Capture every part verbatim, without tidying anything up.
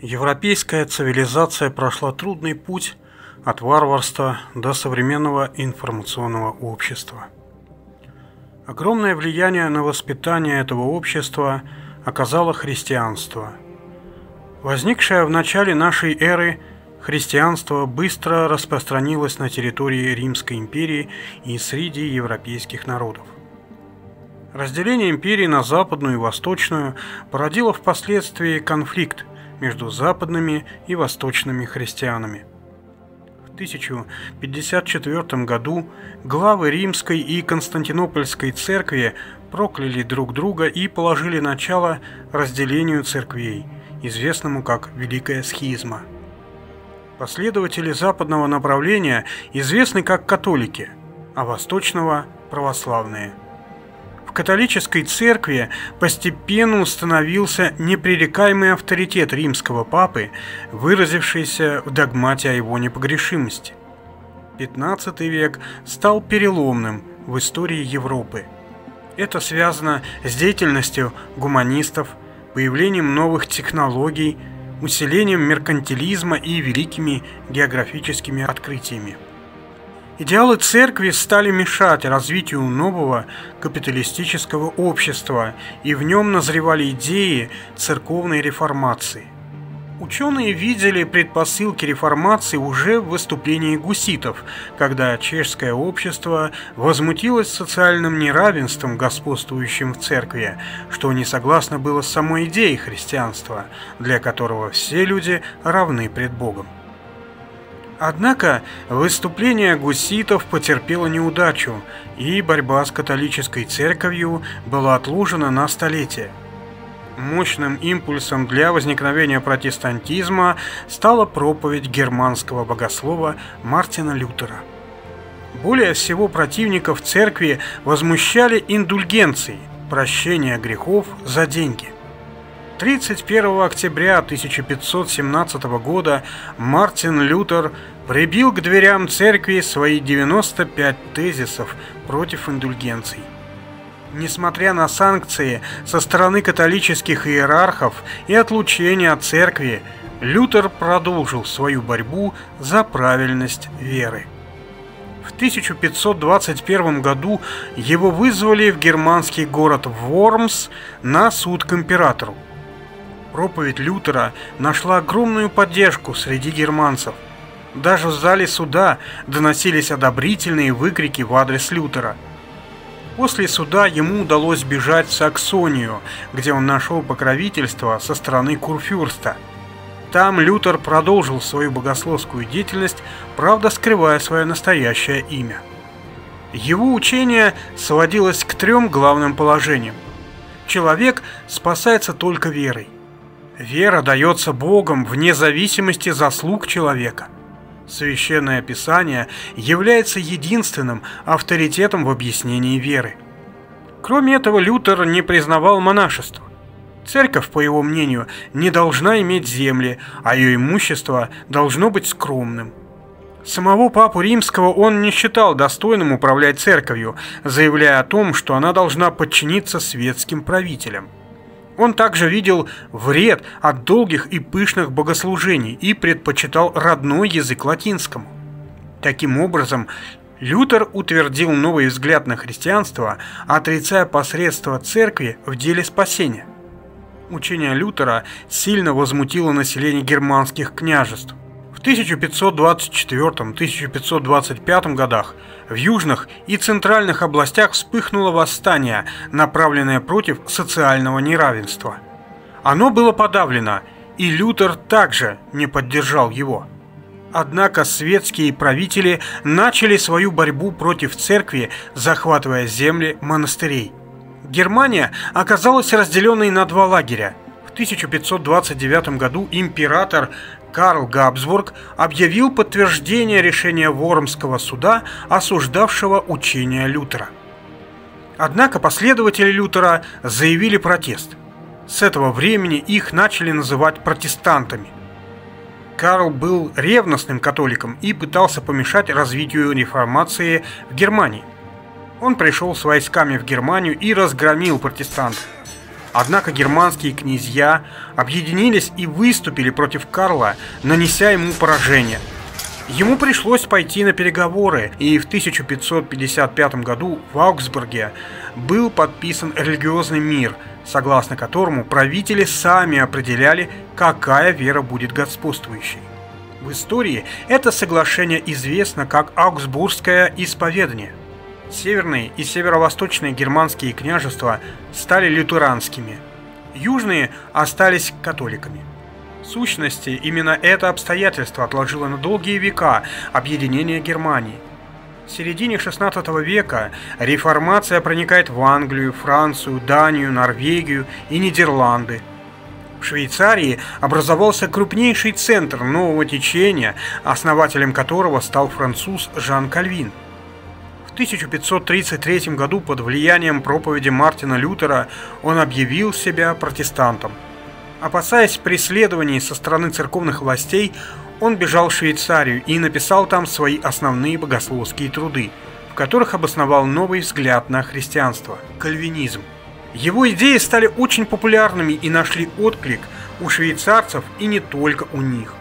Европейская цивилизация прошла трудный путь от варварства до современного информационного общества. Огромное влияние на воспитание этого общества оказало христианство. Возникшее в начале нашей эры христианство быстро распространилось на территории Римской империи и среди европейских народов. Разделение империи на западную и восточную породило впоследствии конфликт между западными и восточными христианами. В тысяча пятьдесят четвёртом году главы Римской и Константинопольской церкви прокляли друг друга и положили начало разделению церквей, известному как Великая Схизма. Последователи западного направления известны как католики, а восточного – православные. В католической церкви постепенно установился непререкаемый авторитет римского папы, выразившийся в догмате о его непогрешимости. пятнадцатый век стал переломным в истории Европы. Это связано с деятельностью гуманистов, появлением новых технологий, усилением меркантилизма и великими географическими открытиями. Идеалы церкви стали мешать развитию нового капиталистического общества, и в нем назревали идеи церковной реформации. Ученые видели предпосылки реформации уже в выступлении гусситов, когда чешское общество возмутилось социальным неравенством, господствующим в церкви, что не согласно было с самой идеей христианства, для которого все люди равны пред Богом. Однако выступление гусситов потерпело неудачу, и борьба с католической церковью была отложена на столетия. Мощным импульсом для возникновения протестантизма стала проповедь германского богослова Мартина Лютера. Более всего противников церкви возмущали индульгенции, прощение грехов за деньги. тридцать первого октября тысяча пятьсот семнадцатого года Мартин Лютер прибил к дверям церкви свои девяносто пять тезисов против индульгенций. Несмотря на санкции со стороны католических иерархов и отлучение от церкви, Лютер продолжил свою борьбу за правильность веры. В тысяча пятьсот двадцать первом году его вызвали в германский город Вормс на суд к императору. Проповедь Лютера нашла огромную поддержку среди германцев. Даже в зале суда доносились одобрительные выкрики в адрес Лютера. После суда ему удалось бежать в Саксонию, где он нашел покровительство со стороны Курфюрста. Там Лютер продолжил свою богословскую деятельность, правда скрывая свое настоящее имя. Его учение сводилось к трем главным положениям. Человек спасается только верой. Вера дается Богом вне зависимости заслуг человека. Священное Писание является единственным авторитетом в объяснении веры. Кроме этого, Лютер не признавал монашество. Церковь, по его мнению, не должна иметь земли, а ее имущество должно быть скромным. Самого Папу Римского он не считал достойным управлять церковью, заявляя о том, что она должна подчиниться светским правителям. Он также видел вред от долгих и пышных богослужений и предпочитал родной язык латинскому. Таким образом, Лютер утвердил новый взгляд на христианство, отрицая посредство церкви в деле спасения. Учение Лютера сильно возмутило население германских княжеств. В тысяча пятьсот двадцать четвёртом — тысяча пятьсот двадцать пятом годах в южных и центральных областях вспыхнуло восстание, направленное против социального неравенства. Оно было подавлено, и Лютер также не поддержал его. Однако светские правители начали свою борьбу против церкви, захватывая земли монастырей. Германия оказалась разделенной на два лагеря. В тысяча пятьсот двадцать девятом году император Карл Габсбург объявил подтверждение решения Вормского суда, осуждавшего учение Лютера. Однако последователи Лютера заявили протест. С этого времени их начали называть протестантами. Карл был ревностным католиком и пытался помешать развитию реформации в Германии. Он пришел с войсками в Германию и разгромил протестантов. Однако германские князья объединились и выступили против Карла, нанеся ему поражение. Ему пришлось пойти на переговоры, и в тысяча пятьсот пятьдесят пятом году в Аугсбурге был подписан религиозный мир, согласно которому правители сами определяли, какая вера будет господствующей. В истории это соглашение известно как Аугсбургское исповедание. Северные и северо-восточные германские княжества стали лютеранскими, южные остались католиками. В сущности, именно это обстоятельство отложило на долгие века объединение Германии. В середине шестнадцатого века реформация проникает в Англию, Францию, Данию, Норвегию и Нидерланды. В Швейцарии образовался крупнейший центр нового течения, основателем которого стал француз Жан Кальвин. В тысяча пятьсот тридцать третьем году под влиянием проповеди Мартина Лютера он объявил себя протестантом. Опасаясь преследований со стороны церковных властей, он бежал в Швейцарию и написал там свои основные богословские труды, в которых обосновал новый взгляд на христианство – кальвинизм. Его идеи стали очень популярными и нашли отклик у швейцарцев и не только у них.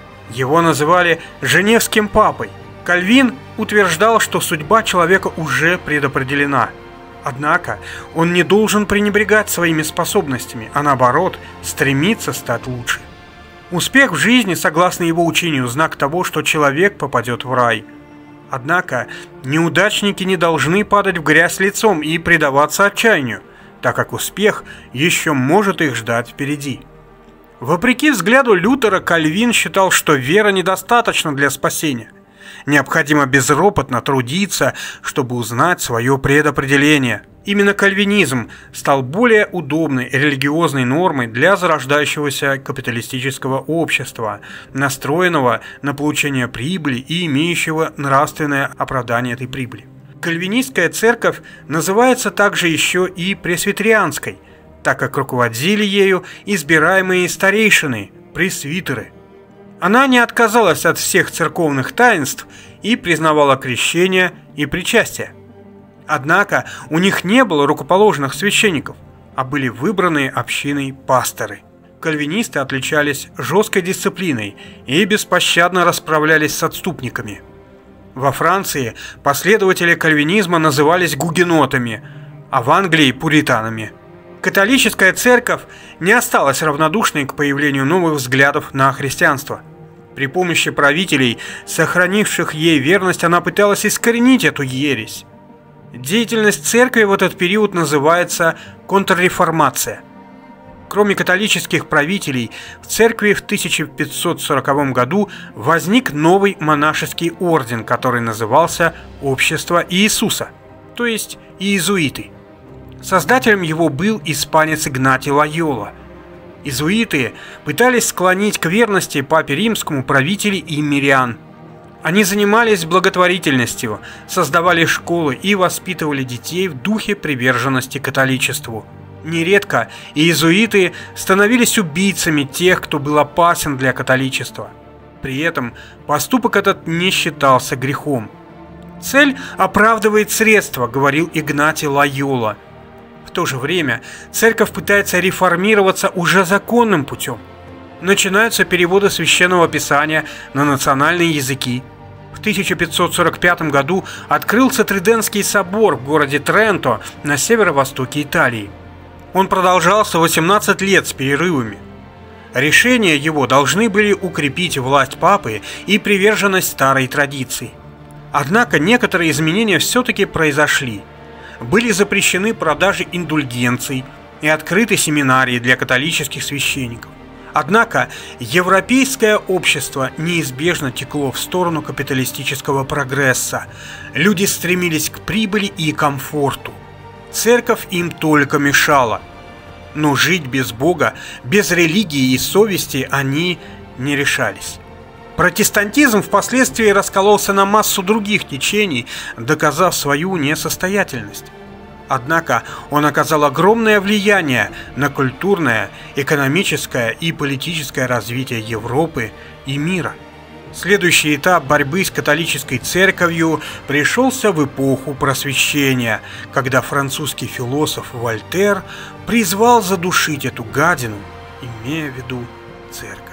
Его называли «Женевским папой». Кальвин утверждал, что судьба человека уже предопределена. Однако он не должен пренебрегать своими способностями, а наоборот, стремиться стать лучше. Успех в жизни, согласно его учению, знак того, что человек попадет в рай. Однако неудачники не должны падать в грязь лицом и предаваться отчаянию, так как успех еще может их ждать впереди. Вопреки взгляду Лютера, Кальвин считал, что вера недостаточна для спасения. Необходимо безропотно трудиться, чтобы узнать свое предопределение. Именно кальвинизм стал более удобной религиозной нормой для зарождающегося капиталистического общества, настроенного на получение прибыли и имеющего нравственное оправдание этой прибыли. Кальвинистская церковь называется также еще и пресвитерианской, так как руководили ею избираемые старейшины, пресвитеры. Она не отказалась от всех церковных таинств и признавала крещение и причастие. Однако у них не было рукоположенных священников, а были выбранные общиной пасторы. Кальвинисты отличались жесткой дисциплиной и беспощадно расправлялись с отступниками. Во Франции последователи кальвинизма назывались гугенотами, а в Англии – пуританами. Католическая церковь не осталась равнодушной к появлению новых взглядов на христианство. При помощи правителей, сохранивших ей верность, она пыталась искоренить эту ересь. Деятельность церкви в этот период называется контрреформация. Кроме католических правителей, в церкви в тысяча пятьсот сороковом году возник новый монашеский орден, который назывался «Общество Иисуса», то есть иезуиты. Создателем его был испанец Игнатий Лойола. Иезуиты пытались склонить к верности папе римскому правителей и мирян. Они занимались благотворительностью, создавали школы и воспитывали детей в духе приверженности католичеству. Нередко иезуиты становились убийцами тех, кто был опасен для католичества. При этом поступок этот не считался грехом. «Цель оправдывает средства», — говорил Игнатий Лойола. В то же время церковь пытается реформироваться уже законным путем. Начинаются переводы священного писания на национальные языки. В тысяча пятьсот сорок пятом году открылся Тридентский собор в городе Тренто на северо-востоке Италии. Он продолжался восемнадцать лет с перерывами. Решения его должны были укрепить власть папы и приверженность старой традиции. Однако некоторые изменения все-таки произошли. Были запрещены продажи индульгенций и открыты семинарии для католических священников. Однако европейское общество неизбежно текло в сторону капиталистического прогресса. Люди стремились к прибыли и комфорту. Церковь им только мешала. Но жить без Бога, без религии и совести они не решались. Протестантизм впоследствии раскололся на массу других течений, доказав свою несостоятельность. Однако он оказал огромное влияние на культурное, экономическое и политическое развитие Европы и мира. Следующий этап борьбы с католической церковью пришелся в эпоху Просвещения, когда французский философ Вольтер призвал задушить эту гадину, имея в виду церковь.